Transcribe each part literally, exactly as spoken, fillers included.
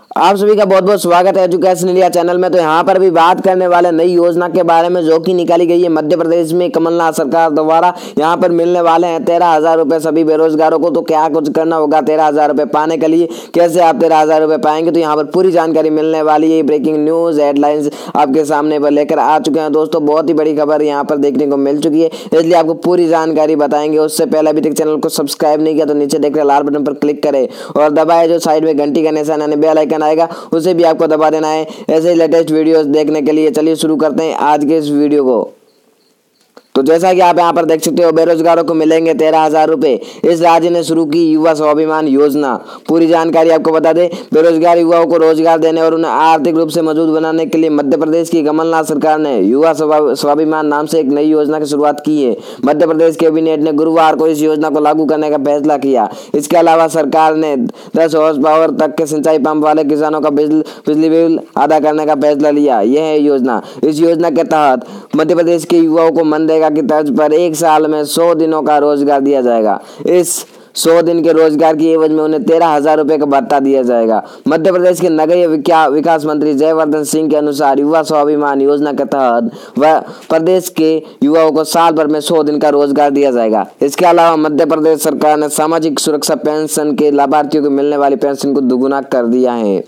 आप सभी का बहुत बहुत स्वागत है एजुकेशन इंडिया चैनल में। तो यहाँ पर भी बात करने वाले नई योजना के बारे में जो कि निकाली गई है मध्य प्रदेश में कमलनाथ सरकार द्वारा। यहाँ पर मिलने वाले हैं तेरह हजार रुपये सभी बेरोजगारों को। तो क्या कुछ करना होगा तेरह हजार रुपये पाने के लिए, कैसे आप तेरह हजार रुपये पाएंगे, तो यहाँ पर पूरी जानकारी मिलने वाली है। ब्रेकिंग न्यूज हेडलाइंस आपके सामने पर लेकर आ चुके हैं दोस्तों। बहुत ही बड़ी खबर यहाँ पर देखने को मिल चुकी है, इसलिए आपको पूरी जानकारी बताएंगे। उससे पहले अभी तक चैनल को सब्सक्राइब नहीं किया तो नीचे देख रहे लाल बटन पर क्लिक करें और दबाए जो साइड में घंटी का निशान यानी बेल आइकन आएगा उसे भी आपको दबा देना है ऐसे ही लेटेस्ट वीडियोस देखने के लिए। चलिए शुरू करते हैं आज के इस वीडियो को। तो जैसा कि आप यहाँ पर देख सकते हो, बेरोजगारों को मिलेंगे तेरह हजार रुपए। इस राज्य ने शुरू की युवा स्वाभिमान योजना। पूरी जानकारी आपको बता दें, बेरोजगार युवाओं को रोजगार देने और उन्हें आर्थिक रूप से मजबूत बनाने के लिए मध्य प्रदेश की कमलनाथ सरकार ने युवा स्वाभिमान नाम से एक नई योजना की शुरुआत की है। मध्य प्रदेश कैबिनेट ने गुरुवार को इस योजना को लागू करने का फैसला किया। इसके अलावा सरकार ने दस हॉर्स पावर तक के सिंचाई पंप वाले किसानों का बिजली बिल अदा करने का फैसला लिया। यह है योजना। इस योजना के तहत मध्य प्रदेश के युवाओं को मनरेगा की तर्ज पर एक साल में सौ दिनों का रोजगार दिया जाएगा। इस सौ दिन के रोजगार की एवज में उन्हें तेरह हजार रुपए का भत्ता दिया जाएगा। मध्य प्रदेश के नगरीय विकास मंत्री जयवर्धन सिंह के अनुसार युवा स्वाभिमान योजना के तहत वह प्रदेश के युवाओं को साल भर में सौ दिन का रोजगार दिया जाएगा। इसके अलावा मध्य प्रदेश सरकार ने सामाजिक सुरक्षा पेंशन के लाभार्थियों को मिलने वाली पेंशन को दोगुना कर दिया है।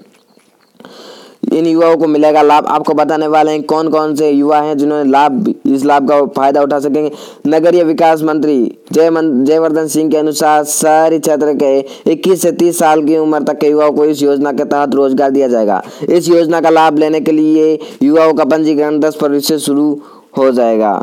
इन युवाओं को मिलेगा लाभ। आपको बताने वाले हैं कौन कौन से युवा हैं जिन्होंने लाभ इस लाभ का फायदा उठा सकेंगे। नगरीय विकास मंत्री जय जयवर्धन सिंह के अनुसार शहरी क्षेत्र के इक्कीस से तीस साल की उम्र तक के युवाओं को इस योजना के तहत रोजगार दिया जाएगा। इस योजना का लाभ लेने के लिए युवाओं का पंजीकरण दस फरवरी से शुरू हो जाएगा।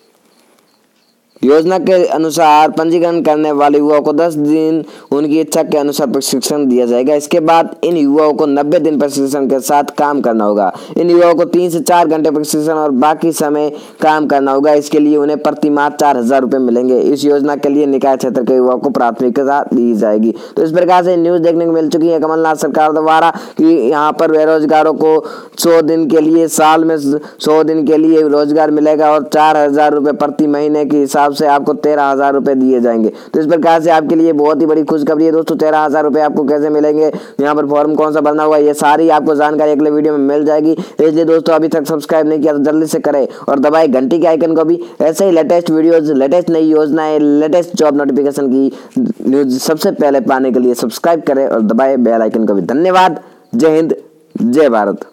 योजना के अनुसार पंजीकरण करने वाले युवाओं को दस दिन उनकी इच्छा के अनुसार प्रशिक्षण दिया जाएगा। इसके बाद इन युवाओं को नब्बे दिन प्रशिक्षण के साथ काम करना होगा। इन युवाओं को तीन से चार घंटे प्रशिक्षण और बाकी समय काम करना होगा। इसके लिए उन्हें प्रति माह चार हजार रुपये मिलेंगे। इस योजना के लिए निकाय क्षेत्र के युवाओं को प्राथमिकता दी जाएगी। तो इस प्रकार से न्यूज देखने को मिल चुकी है कमलनाथ सरकार द्वारा कि यहाँ पर बेरोजगारों को सौ दिन के लिए साल में सौ दिन के लिए रोजगार मिलेगा और चार हजार रुपये प्रति महीने के हिसाब से आपको तेरह हजार रुपए दिए जाएंगे। तो इस प्रकार से आपके लिए बहुत ही बड़ी खुशखबरी है दोस्तों। तेरह हजार रुपए आपको कैसे मिलेंगे, यहाँ पर फॉर्म कौन सा भरना होगा, ये सारी आपको जानकारी अगले वीडियो में मिल जाएगी। इसलिए दोस्तों अभी तक सब्सक्राइब नहीं किया तो जल्दी से करें और दबाए घंटी के आइकन को भी। ऐसे ही लेटेस्ट वीडियोज, लेटेस्ट नई योजनाएं, लेटेस्ट जॉब नोटिफिकेशन की न्यूज सबसे पहले पाने के लिए सब्सक्राइब करें और दबाए बेल आइकन को भी। धन्यवाद। जय हिंद, जय भारत।